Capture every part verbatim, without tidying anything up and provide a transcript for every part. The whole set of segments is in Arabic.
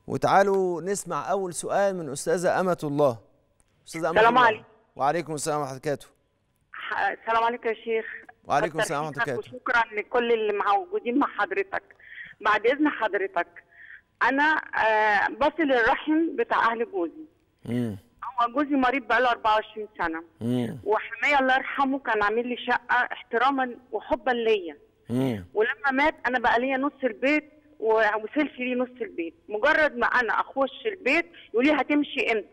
وتعالوا نسمع أول سؤال من أستاذة أمة الله. أستاذة أمة السلام الله. عليكم. وعليكم السلام ورحمة الله وبركاته. السلام عليكم يا شيخ. وعليكم السلام ورحمة الله وبركاته. وشكرا لكل اللي موجودين مع حضرتك. بعد إذن حضرتك، أنا آه بصل الرحم بتاع أهل جوزي. امم هو جوزي مريض بقاله أربعة وعشرين سنة. امم وحماية الله يرحمه كان عامل لي شقة احتراما وحبا ليا. امم ولما مات أنا بقى ليا نص البيت وسيلفي لي نص البيت. مجرد ما أنا أخش البيت يقول لي هتمشي إمتى؟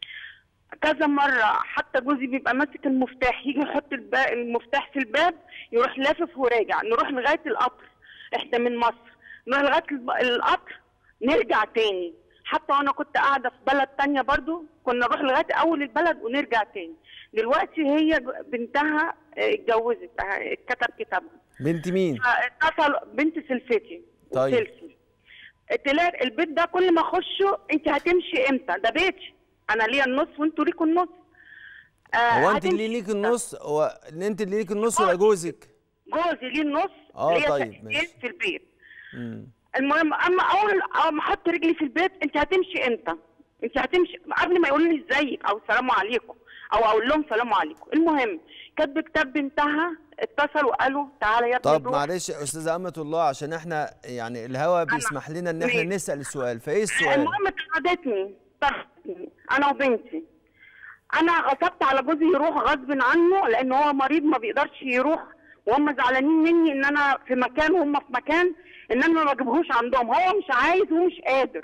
كذا مرة حتى جوزي بيبقى ماسك المفتاح، يجي يحط المفتاح في الباب يروح لافف وراجع. نروح لغاية القطر، احنا من مصر نروح لغاية القطر نرجع تاني. حتى وانا كنت قاعدة في بلد تانية برضو كنا نروح لغاية اول البلد ونرجع تاني. دلوقتي هي بنتها اتجوزت، اتكتب كتابها. بنت مين؟ اتصل بنت سلفتي. طيب. سلفي. تلاقي البيت ده كل ما اخشه انت هتمشي امتى؟ ده بيتي، انا ليا النص وانتوا ليكوا النص. آه هو انت اللي ليك النص؟ هو انت اللي ليك النص ولا جوزك؟ جوزي ليه النص. اه ليا طيب ماشي. في البيت. امم المهم اما اول اول ما احط رجلي في البيت انت هتمشي امتى؟ انت هتمشي قبل ما يقولوا لي ازيك او السلام عليكم او اقول لهم سلام عليكم. المهم كاتب كتاب بنتها، اتصلوا وقالوا تعالى يا ابني. طب معلش يا استاذه امه الله، عشان احنا يعني الهوا بيسمح لنا ان احنا نسال السؤال، فايه السؤال؟ المهم طردتني طردتني انا وبنتي. انا غصبت على جوزي يروح غصب عنه لان هو مريض ما بيقدرش يروح، وهم زعلانين مني ان انا في مكان وهم في مكان، ان انا ما بجيبهوش عندهم. هو مش عايز ومش قادر.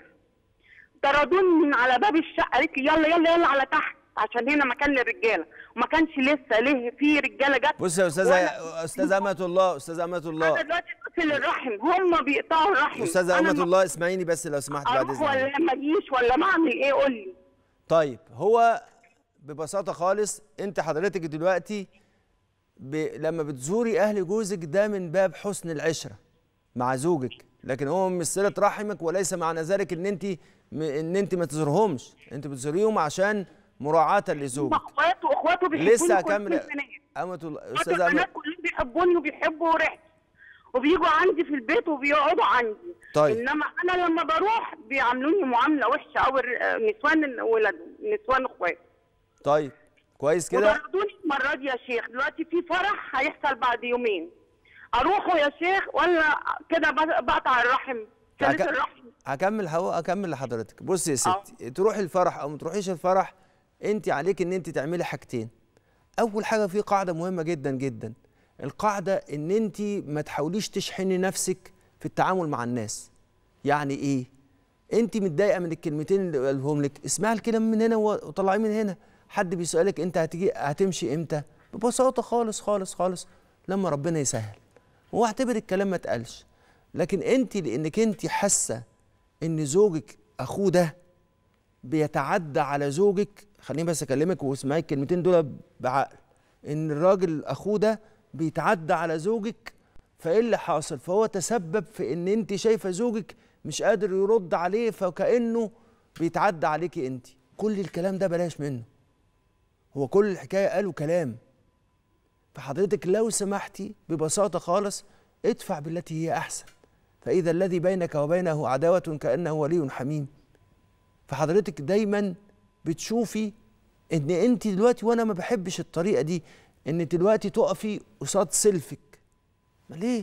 طردوني من على باب الشقه، قالت لي يلا يلا يلا على تحت عشان هنا مكان للرجاله، وما كانش لسه ليه في رجاله جت. بص يا استاذه استاذه امه الله استاذه امه الله انا دلوقتي بصل الرحم، هم بيقطعوا الرحم. استاذه امه الله اسمعيني بس لو سمحت بعد اذنك. ولا ما اجيش ولا ما اعمل ايه؟ قول لي. طيب هو ببساطه خالص انت حضرتك دلوقتي ب... لما بتزوري اهل جوزك ده من باب حسن العشره مع زوجك، لكن هو من صله رحمك، وليس معنى ذلك ان انت م... ان انت ما تزورهمش، انت بتزوريهم عشان مراعاه لزوجك. اخواته اخواته بيحبوني. لسه هكمل امه الله. استاذه امه كلهم بيحبوني وبيحبوا ريحتي وبيجوا عندي في البيت وبيقعدوا عندي. طيب. انما انا لما بروح بيعاملوني معامله وحشه، او نسوان ولادهم نسوان اخواتي. طيب كويس كده. وطردوني المره دي يا شيخ. دلوقتي في فرح هيحصل بعد يومين، اروحوا يا شيخ ولا كده بقطع الرحم؟ هك... الرحم. هكمل هو هكمل لحضرتك. بصي يا ستي، أوه. تروحي الفرح او ما تروحيش الفرح، انت عليك ان انت تعملي حاجتين. اول حاجه في قاعده مهمه جدا جدا، القاعده ان انت ما تحاوليش تشحني نفسك في التعامل مع الناس. يعني ايه؟ انت متضايقه من الكلمتين اللي قالهم لك، اسمعي الكلام من هنا وطلعيه من هنا. حد بيسالك انت هتيجي هتمشي امتى؟ ببساطه خالص خالص خالص لما ربنا يسهل، واعتبر الكلام ما اتقالش. لكن انت لانك انت حاسه ان زوجك اخوه ده بيتعدى على زوجك، خليني بس اكلمك واسمعي الكلمتين دول بعقل، ان الراجل اخوه ده بيتعدى على زوجك، فايه اللي حاصل؟ فهو تسبب في ان انت شايفه زوجك مش قادر يرد عليه، فكانه بيتعدى عليكي انت. كل الكلام ده بلاش منه، هو كل الحكايه قالوا كلام. فحضرتك لو سمحتي ببساطه خالص ادفع بالتي هي احسن، فاذا الذي بينك وبينه عداوه كانه ولي حميم. فحضرتك دايما بتشوفي ان انت دلوقتي، وانا ما بحبش الطريقه دي، ان دلوقتي تقفي قصاد سلفك. ما ليه؟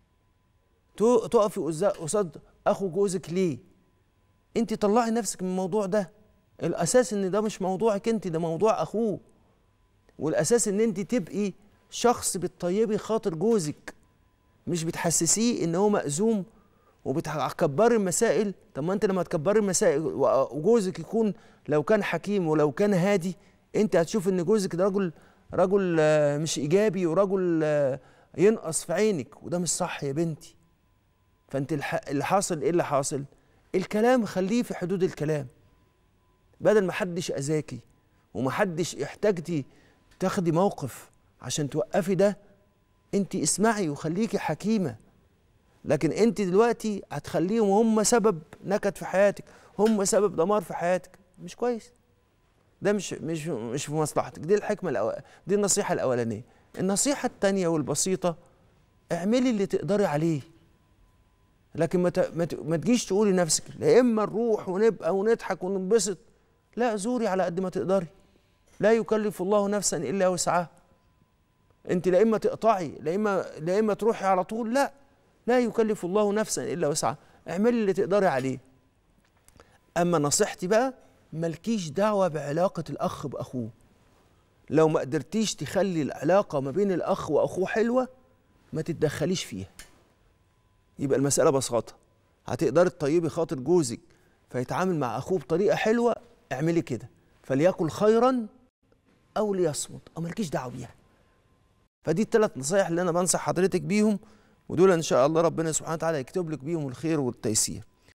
تقفي قصاد اخو جوزك ليه؟ انت طلعي نفسك من الموضوع ده. الاساس ان ده مش موضوعك انت، ده موضوع اخوه. والاساس ان انت تبقي شخص بتطيبي خاطر جوزك، مش بتحسسيه ان هو مأزوم وبتكبري المسائل. طب ما انت لما تكبري المسائل وجوزك يكون لو كان حكيم ولو كان هادي، انت هتشوف ان جوزك ده رجل رجل مش ايجابي ورجل ينقص في عينك، وده مش صح يا بنتي. فانت اللي حاصل ايه؟ اللي حاصل الكلام خليه في حدود الكلام، بدل ما حدش اذاكي ومحدش احتاجتي تاخدي موقف عشان توقفي ده. انت اسمعي وخليكي حكيمه. لكن انت دلوقتي هتخليهم هم سبب نكد في حياتك، هم سبب دمار في حياتك، مش كويس. ده مش مش مش في مصلحتك. دي الحكمه الأو... دي النصيحه الاولانيه. النصيحه الثانيه والبسيطه، اعملي اللي تقدري عليه. لكن ما ما ما تجيش تقولي لنفسك لا اما نروح ونبقى ونضحك وننبسط. لا، زوري على قد ما تقدري. لا يكلف الله نفسا الا وسعها. انت لا اما تقطعي لا اما لا اما تروحي على طول، لا لا يكلف الله نفسا الا وسعها. اعملي اللي تقدري عليه. اما نصيحتي بقى، مالكيش دعوه بعلاقه الاخ باخوه. لو ما قدرتيش تخلي العلاقه ما بين الاخ واخوه حلوه، ما تتدخليش فيها. يبقى المساله ببساطه، هتقدري تطيبي خاطر جوزك فيتعامل مع اخوه بطريقه حلوه، اعملي كده. فليقل خيرا او ليصمت، او مالكيش دعوه بيها. فدي الثلاث نصايح اللي انا بنصح حضرتك بيهم، ودول ان شاء الله ربنا سبحانه وتعالى يكتب لك بيهم الخير والتيسير.